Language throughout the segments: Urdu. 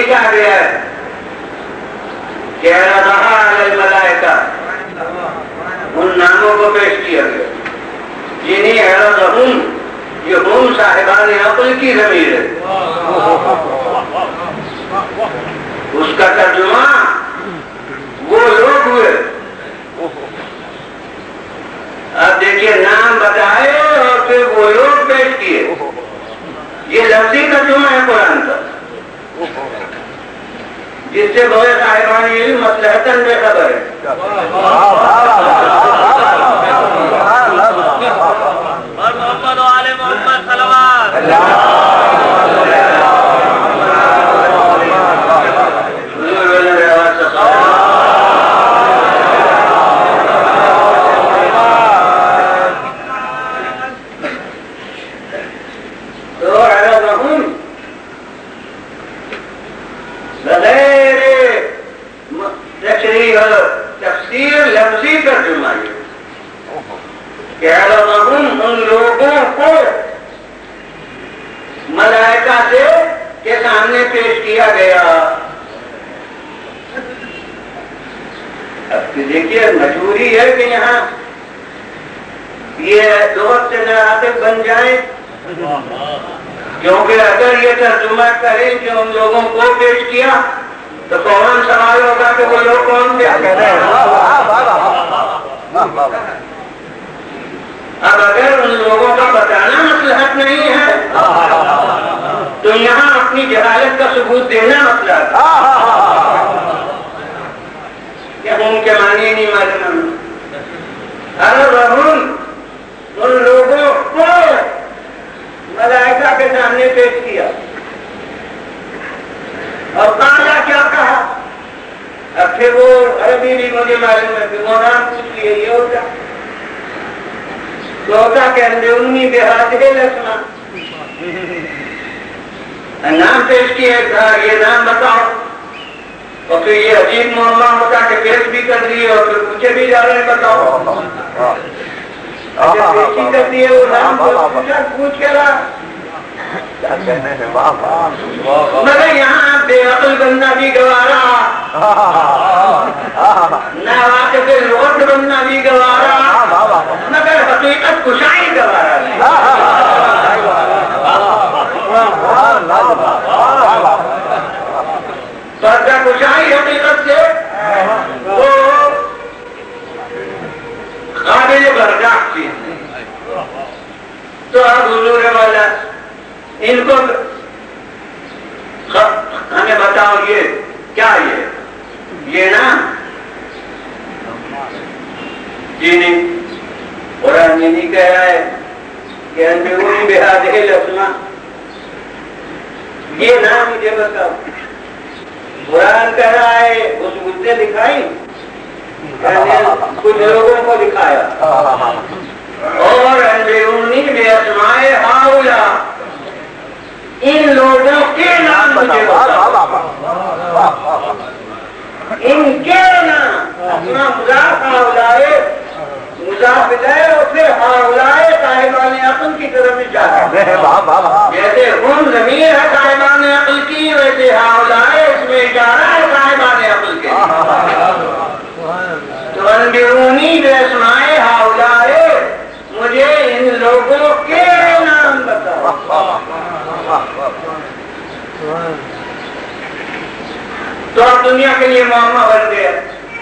لکھا گیا ہے کہ الملائکہ ان ناموں کو پیش کیا گیا، جنہیں اعرضہم، یہ ہم صاحبان عقل کی ضمیر ہے، اس کا ترجمہ وہ لوگ ہوئے۔ اب دیکھیے نام بتائے اور پھر وہ لوگ پیش کیے، یہ لفظی ترجمہ ہے قرآن کا، جس سے بڑے صاحبان علم مصلحتاً بے خبر ہے۔ محمد و آل محمد صلوات تفسیر لفظی ترجمہ کہ ان لوگوں کو ملائکہ سے کے سامنے پیش کیا گیا۔ اب دیکھیے مجبوری ہے کہ یہاں یہ دوست سے ناطق بن جائیں، کیونکہ اگر یہ ترجمہ کریں کہ ان لوگوں کو پیش کیا تو فوراً سوال ہوگا کہ وہ لوگ کون تھے۔ اب اگر ان لوگوں کا بتانا مصلحت نہیں ہے تو یہاں اپنی جہالت کا ثبوت دینا مصلحت ہے۔ کیا ان کے معنی نہیں معلوم؟ ان لوگوں کو ملائکہ کے سامنے پیش کیا اور کیا کہا؟ اب پھر وہ عربی بھی مجھے معلوم ہے، پھر وہ نام پوچھ لیے، یہ ہوتا توتا کے اندرونی بہاد لسنا نام پیش کیا، کہا یہ نام بتاؤ، اور پھر یہ عجیب معاملہ ہوتا کہ پیش بھی کر دیے اور پھر پوچھے بھی جا رہے بتاؤ، پیشی کر دیے وہ نام پوچھ کے رہا۔ مگر یہاں بے عقل بننا بھی گوارا، نہ واقف لوٹ بننا بھی گوارا، مگر حقیقت کشائی گوارا نہیں۔ پردہ کشائی حقیقت سے وہ قابل برداشت چیز نہیں۔ تو اب حضور والا ان کو ہمیں بتاؤ یہ کیا یہ نا جی نہیں، قرآن یہ نہیں کہہ رہا ہے کہ اندرونی بہادہ لسنا، یہ نام مجھے بتاؤ۔ قرآن کہہ رہا ہے اس مجھے دکھائی، کچھ لوگوں کو دکھایا، اور اندرونی باسماء ہاؤلا، ان لوگوں کے نام مجھے بتاؤ، ان کے نام اپنا مضاف ہاؤلائے مضاف لائے اور پھر ہاؤلائے صاحبان عقل کی طرف اشارہ ہے۔ جیسے ہم ضمیر ہے صاحبان عقل کی، ویسے ہاؤلائے اس میں اشارہ ہے صاحبان عقل کے۔ تو اندرونی باسماء ہاؤلائے، مجھے ان لوگوں کے نام بتاؤ۔ تو اب دنیا کے لیے معاملہ بن گیا۔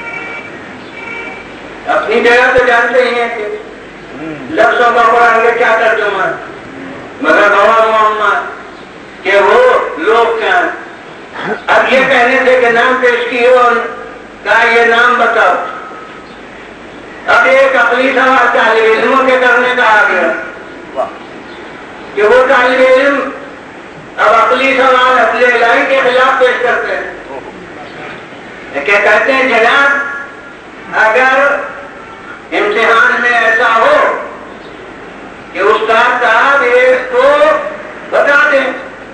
اپنی جگہ تو جانتے ہی ہیں کہ لفظوں کا قرآن کے کیا ترجمہ ہے، مگر بڑا معاملہ کہ وہ لوگ کیا ہیں۔ اب یہ کہنے سے کہ نام پیش کیے اور کہا یہ نام بتاؤ، اب ایک عقلی سوال طالب علموں کے کرنے کا آ گیا کہ وہ طالب علم اب عقلی سوال اپنے الہی کے خلاف پیش کرتے ہیں، کیا کہتے ہیں جناب اگر امتحان میں ایسا ہو کہ استاد صاحب ایک کو بتا دیں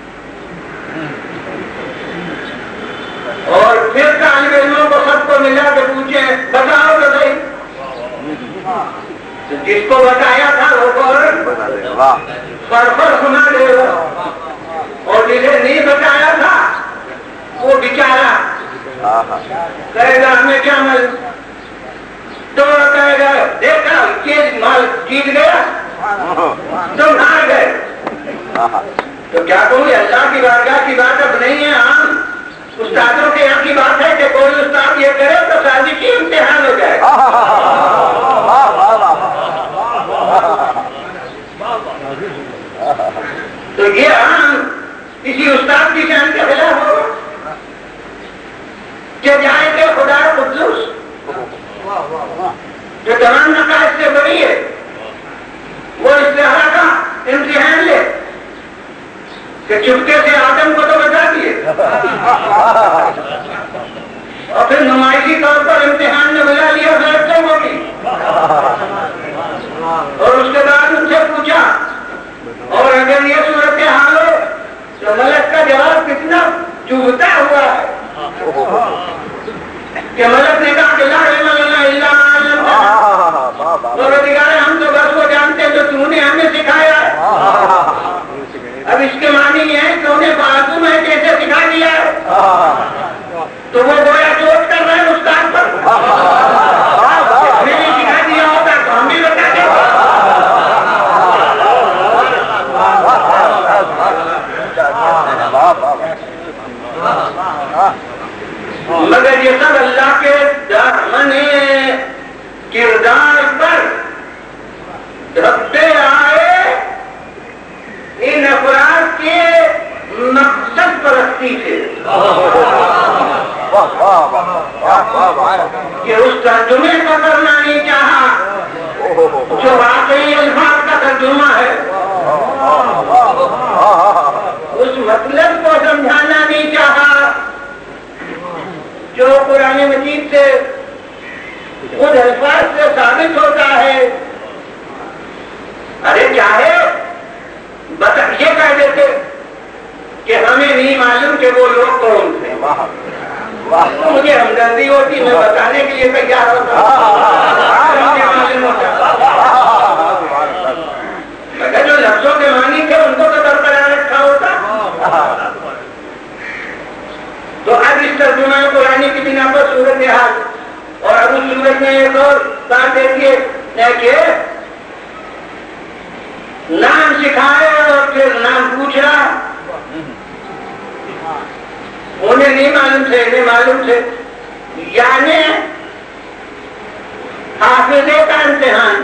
اور پھر طالب علموں کو سب کو ملا کے پوچھیں بتاؤ تو صحیح، جس کو بتایا تھا وہ پر سنا دے گا، اور جسے نہیں بتایا تھا وہ کہے گا ہمیں کیا معلوم، تو وہ کہے گا دیکھا یہ مال جیت گیا تم ہار گئے. تو کیا کوئی اللہ کی بارگاہ کی بات اب نہیں ہے، عام استادوں کے یہاں کی بات ہے کہ کوئی استاد یہ کرے تو شادی کی امتحان ہو جائے. تو یہ عام کسی استاد کی شان کے خلاف ہوگا کہ جائیں گے خدا قدوس جو تمام نقائص سے بڑی ہے وہ استہارا کا امتحان لے کہ چپکے سے آدم کو تو بتا دیے اور پھر نمائشی طور پر امتحان میں بلا لیا فرشتوں کو بھی، اور اس کے بعد ان سے پوچھا اور اگر یہ صورتحال ہو تو ملک کا جواب کتنا چبھتا ہوا ہے کہ ملک نے کہا کہ لا علم لنا الا ما علمتنا، پروردگار ہم تو بس وہ جانتے ہیں جو تو نے ہمیں سکھایا ہے. اب اس کے معنی یہ ہے کہ انہیں بازو میں کیسے سکھا دیا ہے، تو وہ گویا چوٹ کر رہے ہیں استاد پر. ہمیں نہیں سکھا دیا ہوتا تو ہم بھی بتا دیں. مگر یہ سب اللہ کے دامن کردار پر دھبتے آئے ان افراد کے مقصد پرستی سے کہ اس ترجمے کو کرنا نہیں چاہا جو واقعی الفاظ کا ترجمہ ہے، اس مطلب کو سمجھانا نہیں چاہا جو قرآن مجید سے خود الفاظ سے ثابت ہوتا ہے. ارے چاہے یہ کہہ دیتے کہ ہمیں نہیں معلوم کہ وہ لوگ کون تھے، تو مجھے ہمدردی ہوتی، میں بتانے کے لیے تیار ہوتا، معلوم ہوتا. مگر جو لفظوں کے معنی تھے ان کو تو برقرار رکھا ہوتا. تو اب اس ترجمہ قرآنی کی بنا پر صورتحال، اور اب اس صورت میں ایک اور بات دیکھیے کہ نام سکھائے اور پھر نام پوچھ رہا. انہیں نہیں معلوم تھے، انہیں معلوم تھے، یعنی حافظے کا امتحان.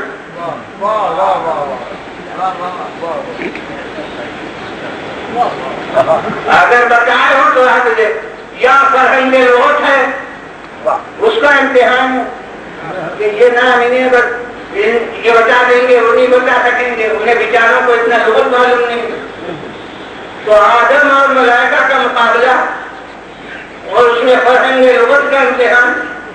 اگر بتائے ہو تو حافظے، یا فرہنگ لوٹ ہے اس کا امتحان ہے کہ یہ نام انہیں اگر یہ بتا دیں گے وہ نہیں بتا سکیں گے، انہیں بیچاروں کو اتنا لغت معلوم نہیں. تو آدم اور ملائکہ کا مقابلہ اور اس میں فرہنگ لغت کا امتحان.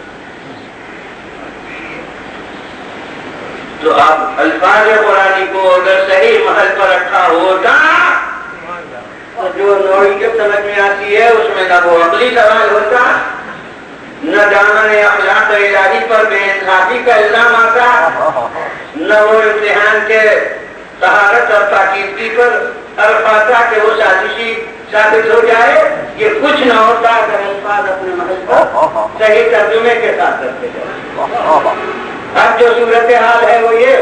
تو اب الفاظ قرآنی کو اگر صحیح محل پر رکھا ہوتا تو جو نوعی جب سمجھ میں آتی ہے اس میں نہ وہ عقلی سوال ہوتا، نہ دامن اخلاق الہی پر بے انصافی کا الزام آتا، نہ وہ امتحان کے طہارت اور پاکیزگی پر عرف آتا کہ وہ سازشی ثابت ہو جائے. یہ کچھ نہ ہوتا اگر الفاظ اپنے محل پر صحیح ترجمے کے ساتھ رکھتے جائے. اب جو صورتحال ہے وہ یہ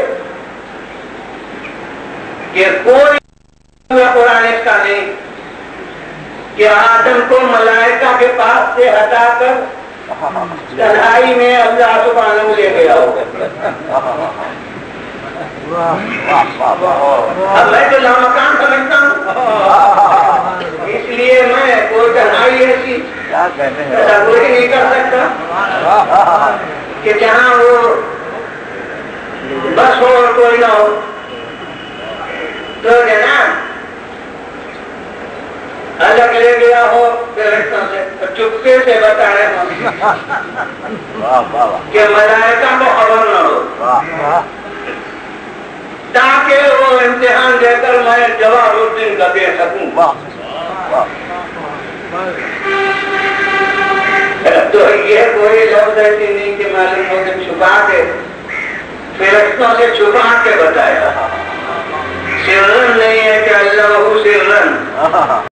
کہ کوئی قرآن اس کا نہیں کہ آدم کو ملائکہ کے پاس سے ہٹا کر تنہائی میں اللہ سبحانہ لے گیا ہوگا. اب میں تو لامکان سمجھتا ہوں، اس لیے میں کوئی تنہائی ایسی تصور ہی نہیں کر سکتا کہ جہاں وہ بس ہو اور کوئی نہ ہو. تو جناب الگ لے گیا ہو فرشتوں سے، چپکے سے بتائے کہ ملائکہ کو خبر نہ ہو تاکہ وہ امتحان دے کر میں جواب الدین کا دے سکوں. تو یہ کوئی لفظ ایسی نہیں کہ معلوم ہو کہ چھپا کے فرشتوں سے چھپا کے بتایا. سرن نہیں ہے کہ اللہ سرن